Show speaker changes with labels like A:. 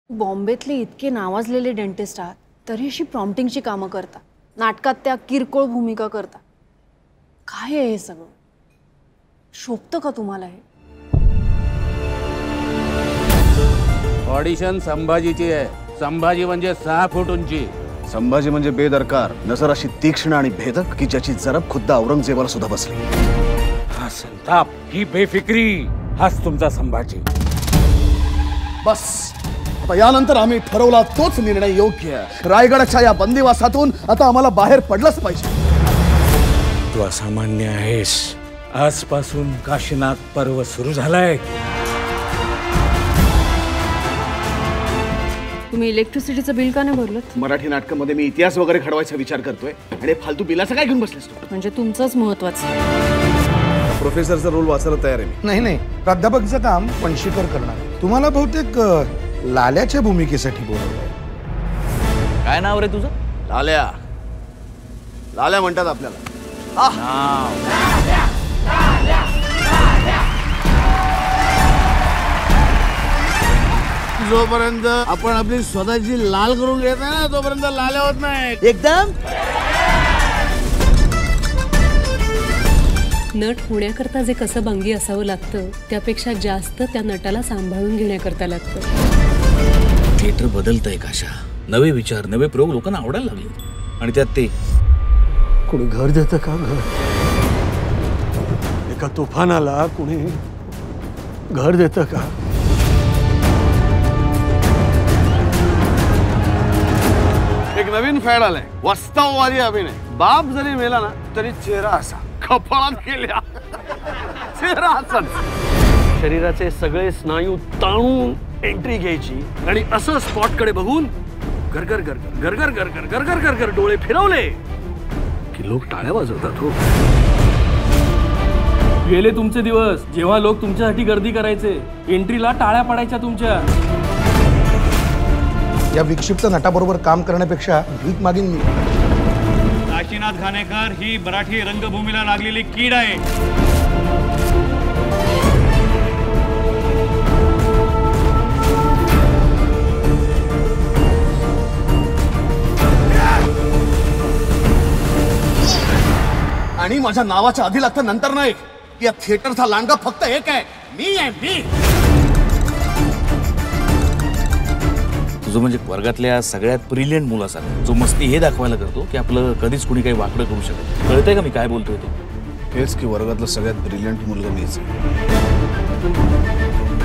A: बॉम्बेतले इतके नावाजलेले डेंटिस्ट आहात तरी अशी प्रॉम्प्टिंगची कामं करता, नाटकात त्या किरकोळ भूमिका करता. काय आहे हे सगळं? शोभतं का तुम्हाला हे?
B: ऑडिशन संभाजीची आहे. संभाजी म्हणजे 6 फूट उंची.
C: संभाजी म्हणजे बेदरकार, नजर अशी तीक्ष्ण आणि भेदक की ज्याची जरब खुद्द औरंगजेबाला सुद्धा बसली.
B: हा संताप, ही बेफिक्री, हाच तुमचा संभाजी.
C: बस आता यानंतर आम्ही ठरवला तोच निर्णय योग्य. रायगडाच्या या बंदिवासातून आता आम्हाला बाहेर पडलंच पाहिजे.
B: तू असामान्य आहेस. आजपासून काशीनाथ पर्व सुरू झालाय.
A: तुम्ही इलेक्ट्रिसिटीचं बिल का नाही भरलं?
C: मराठी नाटकामध्ये मी इतिहास वगैरे घडवायचा विचार करतोय आणि फालतू बिलाचं काय घेऊन बसलेस तू?
A: म्हणजे तुमचंच महत्वाचं.
C: प्रोफेसरचा रोल वाचायला तयार आहे मी.
D: नाही प्राध्यापकाचं काम पणशीकर करणार. तुम्हाला बहुतेक लाल्याच्या भूमिकेसाठी बोलवलंय.
E: काय नाव रे तुझं?
C: लाल्या. लाल्या म्हणतात आपल्याला.
F: जोपर्यंत आपण आपली स्वतःची लाल करून घेत नाही ना तोपर्यंत लाल्या होत नाही.
E: एकदम
G: नट होण्याकरता जे कसं भंगी असावं लागतं त्यापेक्षा जास्त त्या नटाला सांभाळून घेण्याकरता लागतं.
E: थिएटर बदलतंय काशा. नवे विचार, नवे प्रयोग लोकांना आवडायला लागले. आणि त्यात ते
F: कोणी घर देतं का? घर एका तुफानाला कोणी घर देतं का? एक नवीन फॅड आलाय, वास्तववादी अभिनय. बाप जरी मेला ना तरी चेहरा असा कपाळात गेल्या. चेहरा असाच. शरीराचे सगळे स्नायू ताणून एंट्री घ्यायची आणि असं स्पॉटकडे बघून गरगर गरगर गरगर गरगर गरगर गरगर डोळे फिरवले की लोक टाळ्या वाजवतात. हो,
H: गेले तुमचे दिवस जेव्हा लोक तुमच्यासाठी गर्दी करायचे, एंट्रीला टाळ्या पडायच्या तुमच्या.
D: या विक्षिप्त नटाबरोबर काम करण्यापेक्षा भीक मागीन मी.
H: काशीनाथ घाणेकर ही मराठी रंगभूमीला लागलेली कीड आहे.
C: आणि माझ्या नावाच्या आधी लागतं नंतर नाही. या थिएटरचा लांडगा फक्त एक आहे, मी आहे. मी
E: तुझं म्हणजे वर्गातल्या सगळ्यात ब्रिलियंट मुलासारखं जो मस्ती हे दाखवायला करतो की आपलं कधीच कुणी काही वाकडं करू शकत. कळतंय का मी काय बोलतोय ते?
C: हेच की वर्गातलं सगळ्यात ब्रिलियंट मुलगा मीच.